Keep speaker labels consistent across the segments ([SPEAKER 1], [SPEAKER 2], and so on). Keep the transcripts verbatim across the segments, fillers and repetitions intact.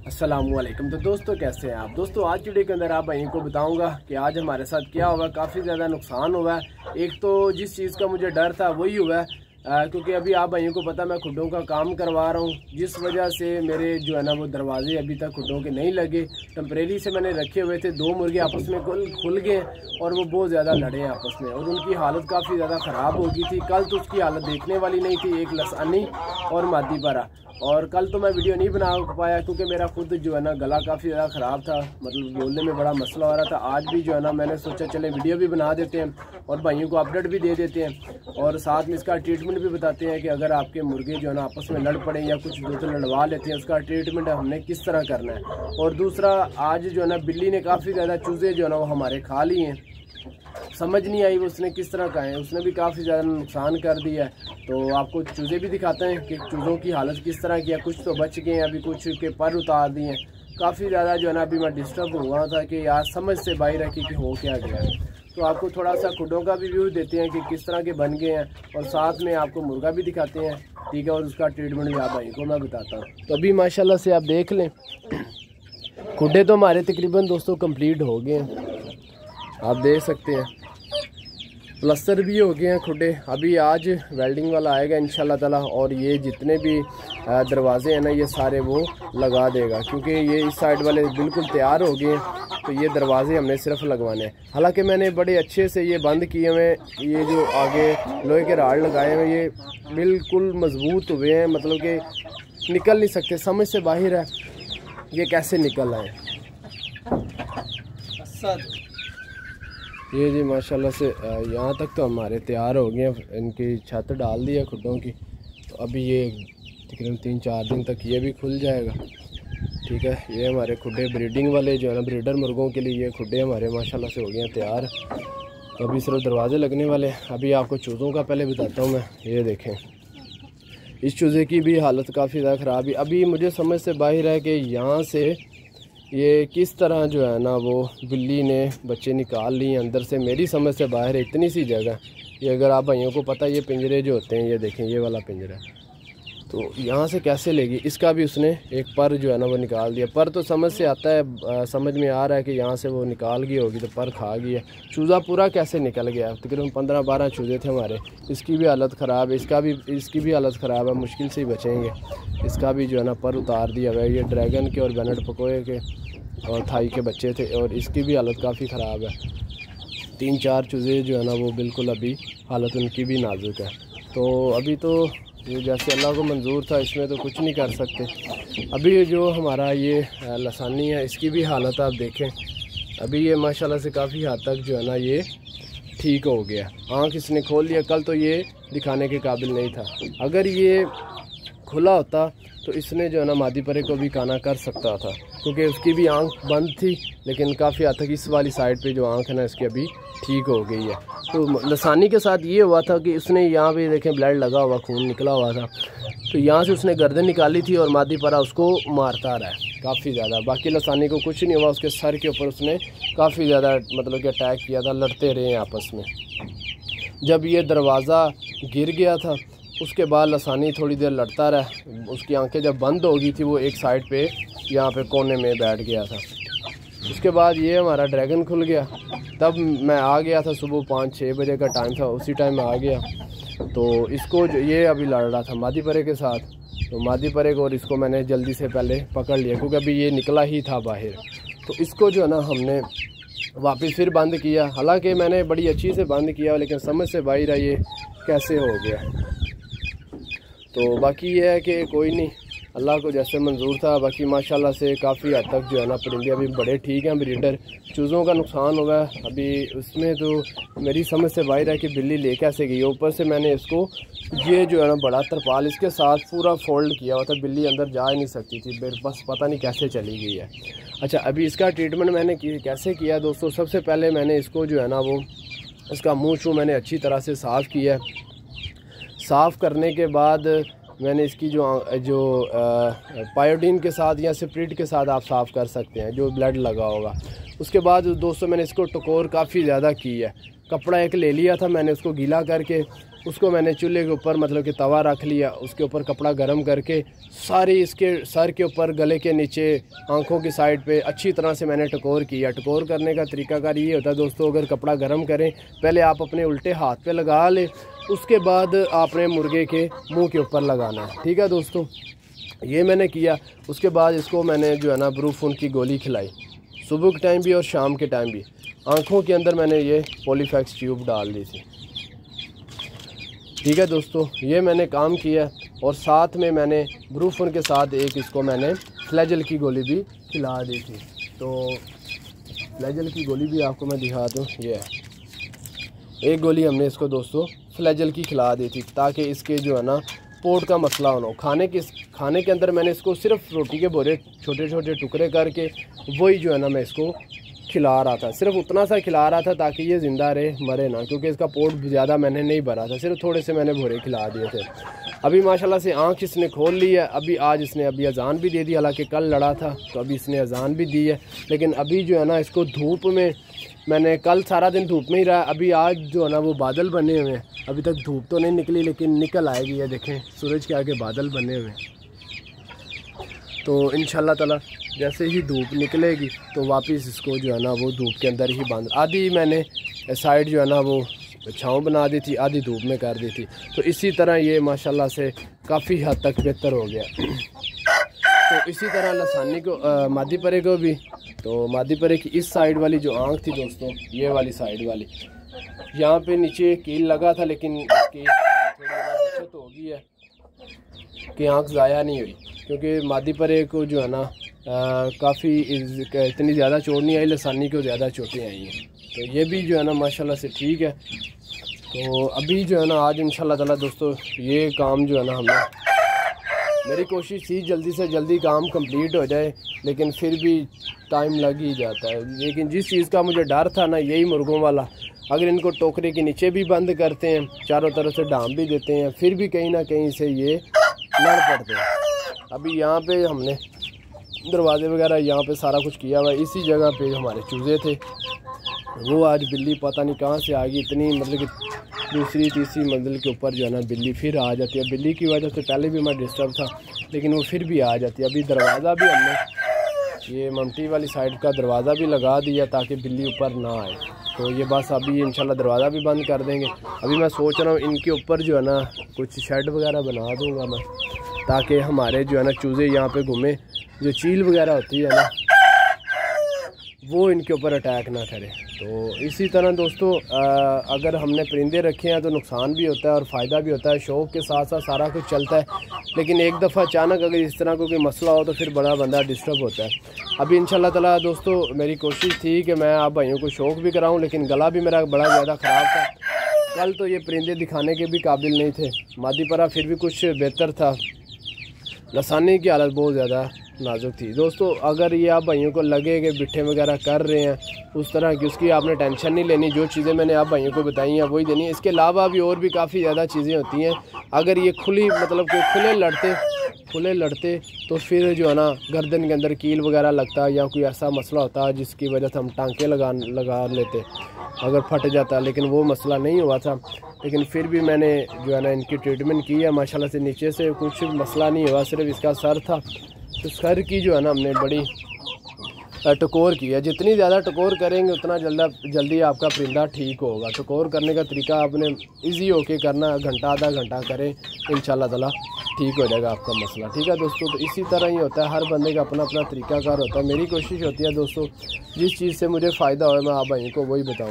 [SPEAKER 1] अस्सलामुअलैकुम। तो दोस्तों कैसे हैं आप दोस्तों। आज की वीडियो के अंदर आप भाइयों को बताऊंगा कि आज हमारे साथ क्या हुआ। काफ़ी ज़्यादा नुकसान हुआ है। एक तो जिस चीज़ का मुझे डर था वही हुआ है, क्योंकि अभी आप भाइयों को पता मैं खुड्डों का काम करवा रहा हूँ, जिस वजह से मेरे जो है ना वो दरवाजे अभी तक खुड्डों के नहीं लगे। टेम्परेरी से मैंने रखे हुए थे, दो मुर्गे आपस में खुल खुल गए और वो बहुत ज़्यादा लड़े हैं आपस में और उनकी हालत काफ़ी ज़्यादा ख़राब हो गई थी। कल तो उसकी हालत देखने वाली नहीं थी, एक लसानी और मादी पारा। और कल तो मैं वीडियो नहीं बना पाया क्योंकि मेरा खुद जो है ना गला काफ़ी ज़्यादा ख़राब था, मतलब बोलने में बड़ा मसला हो रहा था। आज भी जो है ना मैंने सोचा चले वीडियो भी बना देते हैं और भाइयों को अपडेट भी दे देते हैं और साथ में इसका ट्रीटमेंट भी बताते हैं कि अगर आपके मुर्गे जो है ना आपस में लड़ पड़े या कुछ दूसरे लड़वा लेते हैं, उसका ट्रीटमेंट हमने किस तरह करना है। और दूसरा, आज जो है ना बिल्ली ने काफ़ी ज़्यादा चूज़े जो है ना वो हमारे खा लिए हैं। समझ नहीं आई वो उसने किस तरह का है, उसने भी काफ़ी ज़्यादा नुकसान कर दिया है। तो आपको चूज़े भी दिखाते हैं कि चूज़ों की हालत किस तरह की है। कुछ तो बच गए हैं, अभी कुछ के पर उतार दिए हैं। काफ़ी ज़्यादा जो है ना अभी मैं डिस्टर्ब हुआ था कि यार समझ से बाहर है कि हो क्या गया है। तो आपको थोड़ा सा खुडों का भी व्यू देते हैं कि किस तरह के बन गए हैं और साथ में आपको मुर्गा भी दिखाते हैं, ठीक है, और उसका ट्रीटमेंट भी आप भाई को मैं बताता हूँ। तो अभी माशाल्लाह से आप देख लें, खुडे तो हमारे तकरीबन दोस्तों कंप्लीट हो गए हैं, आप देख सकते हैं। प्लस्तर भी हो गए हैं खुडे। अभी आज वेल्डिंग वाला आएगा इंशाल्लाह ताला और ये जितने भी दरवाजे हैं ना ये सारे वो लगा देगा, क्योंकि ये इस साइड वाले बिल्कुल तैयार हो गए हैं। तो ये दरवाजे हमने सिर्फ लगवाने हैं। हालांकि मैंने बड़े अच्छे से ये बंद किए हुए, ये जो आगे लोहे के राड लगाए हुए ये बिल्कुल मजबूत हुए हैं, मतलब कि निकल नहीं सकते, समझ से बाहर है ये कैसे निकल आए। ये जी माशाल्लाह से यहाँ तक तो हमारे तैयार हो गए हैं। इनकी छत डाल दी है खुडों की, तो अभी ये तकरीबन तीन चार दिन तक ये भी खुल जाएगा, ठीक है। ये हमारे खुडे ब्रीडिंग वाले जो है ना ब्रीडर मुर्गों के लिए ये खुडे हमारे माशाल्लाह से हो गए हैं तैयार। तो अभी सिर्फ दरवाजे लगने वाले हैं। अभी आपको चूज़ों का पहले बताता हूँ मैं। ये देखें, इस चूज़े की भी हालत काफ़ी ज़्यादा ख़राब है। अभी मुझे समझ से बाहर है कि यहाँ से ये किस तरह जो है ना वो बिल्ली ने बच्चे निकाल लिए अंदर से। मेरी समझ से बाहर है, इतनी सी जगह। ये अगर आप भाइयों को पता है ये पिंजरे जो होते हैं, ये देखें ये वाला पिंजरा, तो यहाँ से कैसे लेगी। इसका भी उसने एक पर जो है ना वो निकाल दिया। पर तो समझ से आता है, आ, समझ में आ रहा है कि यहाँ से वो निकाल गई होगी, तो पर खा गई है। चूज़ा पूरा कैसे निकल गया। तकरीबन पंद्रह बारह चूज़े थे हमारे। इसकी भी हालत ख़राब है, इसका भी इसकी भी हालत ख़राब है, मुश्किल से ही बचेंगे। इसका भी जो है ना पर उतार दिया हुआ है। ये ड्रैगन के और बेनेट पकोए के और थाई के बच्चे थे और इसकी भी हालत काफ़ी ख़राब है। तीन चार चूज़े जो है ना वो बिल्कुल अभी हालत उनकी भी नाजुक है। तो अभी तो ये जैसे अल्लाह को मंजूर था, इसमें तो कुछ नहीं कर सकते। अभी जो हमारा ये लसानी है इसकी भी हालत आप देखें, अभी ये माशाल्लाह से काफ़ी हद तक जो है ना ये ठीक हो गया। आँख इसने खोल लिया। कल तो ये दिखाने के काबिल नहीं था। अगर ये खुला होता तो इसने जो है ना मादी परे को भी काना कर सकता था, क्योंकि उसकी भी आंख बंद थी, लेकिन काफ़ी हद तक इस वाली साइड पे जो आंख है ना इसकी अभी ठीक हो गई है। तो लसानी के साथ ये हुआ था कि उसने यहाँ पे देखें ब्लड लगा हुआ, खून निकला हुआ था, तो यहाँ से उसने गर्दन निकाली थी और मादी परा उसको मारता रहा है काफ़ी ज़्यादा। बाकी लसानी को कुछ नहीं हुआ, उसके सर के ऊपर उसने काफ़ी ज़्यादा मतलब कि अटैक किया था, लड़ते रहे आपस में। जब ये दरवाज़ा गिर गया था उसके बाद लसानी थोड़ी देर लड़ता रहा। उसकी आंखें जब बंद हो गई थी वो एक साइड पे यहाँ पे कोने में बैठ गया था। उसके बाद ये हमारा ड्रैगन खुल गया। तब मैं आ गया था, सुबह पाँच छः बजे का टाइम था, उसी टाइम में आ गया। तो इसको जो ये अभी लड़ रहा था मादी परे के साथ, तो मादी परे को और इसको मैंने जल्दी से पहले पकड़ लिया क्योंकि अभी ये निकला ही था बाहर। तो इसको जो है ना हमने वापस फिर बंद किया। हालाँकि मैंने बड़ी अच्छी से बंद किया, लेकिन समझ से बाहर है ये कैसे हो गया। तो बाकी ये है कि कोई नहीं, अल्लाह को जैसे मंजूर था। बाकी माशाल्लाह से काफ़ी हद तक जो है ना परिंदे अभी बड़े ठीक हैं। ब्रीडर चूज़ों का नुकसान हुआ है अभी, उसमें तो मेरी समझ से बाहर है कि बिल्ली ले कैसे गई। ऊपर से मैंने इसको ये जो है ना बड़ा तरपाल इसके साथ पूरा फोल्ड किया हुआ था, बिल्ली अंदर जा ही नहीं सकती थी, बस पता नहीं कैसे चली गई है। अच्छा, अभी इसका ट्रीटमेंट मैंने कैसे किया दोस्तों। सबसे पहले मैंने इसको जो है ना वो इसका मुँह शूँ मैंने अच्छी तरह से साफ़ किया। साफ़ करने के बाद मैंने इसकी जो जो पायोडीन के साथ या स्प्रिट के साथ आप साफ़ कर सकते हैं जो ब्लड लगा होगा। उसके बाद दोस्तों मैंने इसको टकोर काफ़ी ज़्यादा की है। कपड़ा एक ले लिया था मैंने, उसको गीला करके उसको मैंने चूल्हे के ऊपर मतलब कि तवा रख लिया, उसके ऊपर कपड़ा गर्म करके सारी इसके सर के ऊपर, गले के नीचे, आंखों की साइड पे अच्छी तरह से मैंने टकोर किया। टकोर करने का तरीकाकार ये होता है दोस्तों, अगर कपड़ा गर्म करें पहले आप अपने उल्टे हाथ पे लगा लें, उसके बाद आपने मुर्गे के मुंह के ऊपर लगाना है। ठीक है दोस्तों, ये मैंने किया। उसके बाद इसको मैंने जो है ना ब्रूफोन की गोली खिलाई, सुबह के टाइम भी और शाम के टाइम भी। आँखों के अंदर मैंने ये पॉलीफैक्स ट्यूब डाल दी थी। ठीक है दोस्तों, ये मैंने काम किया और साथ में मैंने ब्रूफोन के साथ एक इसको मैंने फ्लैजल की गोली भी खिला दी थी। तो फ्लैजल की गोली भी आपको मैं दिखा दूँ, ये है एक गोली हमने इसको दोस्तों फ्लैजल की खिला दी थी, ताकि इसके जो है ना पोट का मसला होना हो। खाने के खाने के अंदर मैंने इसको सिर्फ रोटी के बोरे छोटे छोटे टुकड़े करके वही जो है ना मैं इसको खिला रहा था, सिर्फ उतना सा खिला रहा था ताकि ये ज़िंदा रहे, मरे ना, क्योंकि इसका पोट ज़्यादा मैंने नहीं भरा था, सिर्फ थोड़े से मैंने भोरे खिला दिए थे। अभी माशाल्लाह से आँख इसने खोल ली है। अभी आज इसने अभी अजान भी दे दी, हालांकि कल लड़ा था तो अभी इसने अजान भी दी है। लेकिन अभी जो है ना इसको धूप में, मैंने कल सारा दिन धूप में ही रहा, अभी आज जो है ना वो बादल बने हुए हैं। अभी तक धूप तो नहीं निकली लेकिन निकल आएगी, ये देखें सूरज के आगे बादल बने हुए हैं। तो इंशाल्लाह ताला जैसे ही धूप निकलेगी तो वापस इसको जो है ना वो धूप के अंदर ही बांध, आधी मैंने साइड जो है ना वो छाँव बना दी थी, आधी धूप में कर दी थी। तो इसी तरह ये माशाल्लाह से काफ़ी हद तक बेहतर हो गया। तो इसी तरह लसानी को आ, मादी परे को भी, तो मादी परे की इस साइड वाली जो आँख थी दोस्तों, ये वाली साइड वाली, यहाँ पे नीचे कील लगा था लेकिन इसकी थोड़ी बचत हो गई है कि आँख ज़ाया नहीं हुई, क्योंकि मादी परे को जो है ना काफ़ी इतनी ज़्यादा चोट नहीं आई, लसानी को ज़्यादा चोटें आई हैं। तो ये भी जो है ना माशाल्लाह से ठीक है। तो अभी जो है ना आज इंशाल्लाह ताला दोस्तों ये काम जो है ना हमने, मेरी कोशिश थी जल्दी से जल्दी काम कंप्लीट हो जाए, लेकिन फिर भी टाइम लग ही जाता है। लेकिन जिस चीज़ का मुझे डर था ना, यही मुर्गों वाला, अगर इनको टोकरे के नीचे भी बंद करते हैं, चारों तरफ से डाम भी देते हैं, फिर भी कहीं ना कहीं से ये लड़ पड़ते हैं। अभी यहाँ पे हमने दरवाजे वगैरह यहाँ पे सारा कुछ किया हुआ है। इसी जगह पे हमारे चूज़े थे, वो आज बिल्ली पता नहीं कहाँ से आ गई, इतनी मतलब कि दूसरी तीसरी मंजिल के ऊपर जो है ना बिल्ली फिर आ जाती है। बिल्ली की वजह से पहले भी मैं डिस्टर्ब था, लेकिन वो फिर भी आ जाती है। अभी दरवाज़ा भी हमने ये ममटी वाली साइड का दरवाज़ा भी लगा दिया ताकि बिल्ली ऊपर ना आए। तो ये बस अभी इंशाल्लाह दरवाज़ा भी बंद कर देंगे। अभी मैं सोच रहा हूँ इनके ऊपर जो है ना कुछ शेड वगैरह बना दूँगा मैं, ताकि हमारे जो है ना चूज़े यहाँ पे घूमे, जो चील वगैरह होती है ना वो इनके ऊपर अटैक ना करे। तो इसी तरह दोस्तों आ, अगर हमने परिंदे रखे हैं तो नुकसान भी होता है और फ़ायदा भी होता है, शौक़ के साथ साथ सारा कुछ चलता है। लेकिन एक दफ़ा अचानक अगर इस तरह को कोई मसला हो तो फिर बड़ा बंदा डिस्टर्ब होता है। अभी इंशाल्लाह ताला दोस्तों मेरी कोशिश थी कि मैं आप भाइयों को शौक़ भी कराऊँ, लेकिन गला भी मेरा बड़ा ज़्यादा ख़राब था। कल तो ये परिंदे दिखाने के भी काबिल नहीं थे, मादी परा फिर भी कुछ बेहतर था, लसानी की हालत बहुत ज़्यादा नाजुक थी। दोस्तों अगर ये आप भाइयों को लगे कि बिट्ठे वगैरह कर रहे हैं उस तरह की, उसकी आपने टेंशन नहीं लेनी। जो चीज़ें मैंने आप भाइयों को बताई हैं वही देनी है। इसके अलावा भी और भी काफ़ी ज़्यादा चीज़ें होती हैं। अगर ये खुली मतलब कि खुले लड़ते खुले लड़ते तो फिर जो है ना गर्दन के अंदर कील वगैरह लगता या कोई ऐसा मसला होता जिसकी वजह से हम टांके लगा लगा लेते, अगर फट जाता। लेकिन वो मसला नहीं हुआ था, लेकिन फिर भी मैंने जो है ना इनकी ट्रीटमेंट की है माशाल्लाह से। नीचे से कुछ मसला नहीं हुआ, सिर्फ इसका सर था। तो सर की जो है ना हमने बड़ी टकोर की है। जितनी ज़्यादा टकोर करेंगे उतना जल्दी जल्दी आपका परिंदा ठीक होगा। टकोर करने का तरीका आपने इजी होके करना, घंटा आधा घंटा करें, इंशाल्लाह ताला ठीक हो जाएगा आपका मसला। ठीक है दोस्तों, तो इसी तरह ही होता है, हर बंदे का अपना अपना तरीकाकार होता है। मेरी कोशिश होती है दोस्तों जिस चीज़ से मुझे फ़ायदा हो मैं आप भाइयों को वही बताऊँ।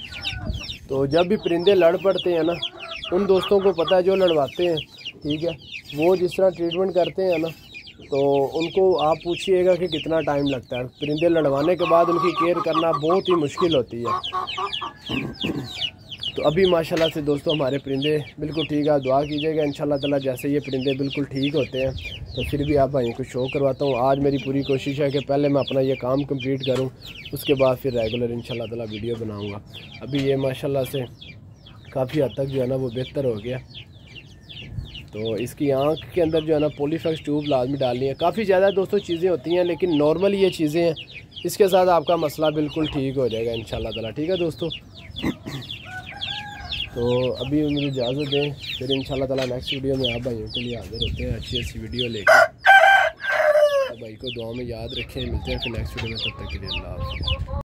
[SPEAKER 1] तो जब भी परिंदे लड़ पड़ते हैं ना, उन दोस्तों को पता है जो लड़वाते हैं, ठीक है, वो जिस तरह ट्रीटमेंट करते हैं ना, तो उनको आप पूछिएगा कि कितना टाइम लगता है। परिंदे लड़वाने के बाद उनकी केयर करना बहुत ही मुश्किल होती है। तो अभी माशाल्लाह से दोस्तों हमारे परिंदे बिल्कुल ठीक है। दुआ कीजिएगा इंशाल्लाह ताला जैसे ये परिंदे बिल्कुल ठीक होते हैं तो फिर भी आप भाइयों को शो करवाता हूँ। आज मेरी पूरी कोशिश है कि पहले मैं अपना ये काम कंप्लीट करूँ, उसके बाद फिर रेगुलर इंशाल्लाह ताला वीडियो बनाऊँगा। अभी ये माशाल्लाह से काफ़ी हद तक जो है ना वो बेहतर हो गया। तो इसकी आँख के अंदर जो है ना पॉलीफैक्स ट्यूब लाजमी डालनी है। काफ़ी ज़्यादा दोस्तों चीज़ें होती हैं, लेकिन नॉर्मल ये चीज़ें हैं, इसके साथ आपका मसला बिल्कुल ठीक हो जाएगा इंशाल्लाह ताला। ठीक है दोस्तों, तो अभी मुझे इजाज़त दें, फिर इंशाल्लाह ताला नेक्स्ट वीडियो में आप भाइयों के लिए हाजिर होते हैं अच्छी अच्छी वीडियो लेकर। तो भाई को दुआ में याद रखें, मिलते हैं फिर नेक्स्ट वीडियो में, तब तक के लिए अल्लाह हाफ़िज़।